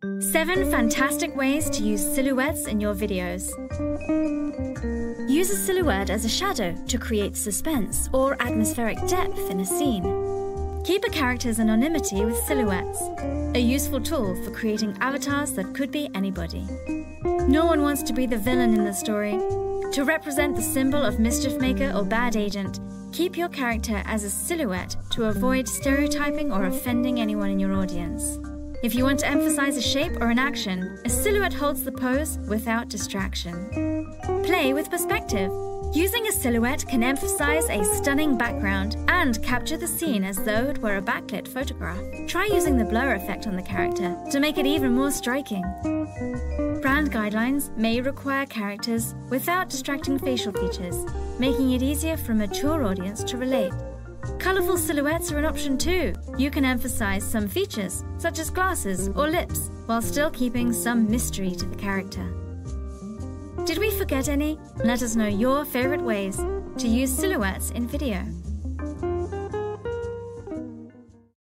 7 fantastic ways to use silhouettes in your videos. Use a silhouette as a shadow to create suspense or atmospheric depth in a scene. Keep a character's anonymity with silhouettes, a useful tool for creating avatars that could be anybody. No one wants to be the villain in the story. To represent the symbol of mischief maker or bad agent, keep your character as a silhouette to avoid stereotyping or offending anyone in your audience. If you want to emphasize a shape or an action, a silhouette holds the pose without distraction. Play with perspective. Using a silhouette can emphasize a stunning background and capture the scene as though it were a backlit photograph. Try using the blur effect on the character to make it even more striking. Brand guidelines may require characters without distracting facial features, making it easier for a mature audience to relate. Colorful silhouettes are an option too. You can emphasize some features, such as glasses or lips, while still keeping some mystery to the character. Did we forget any? Let us know your favorite ways to use silhouettes in video.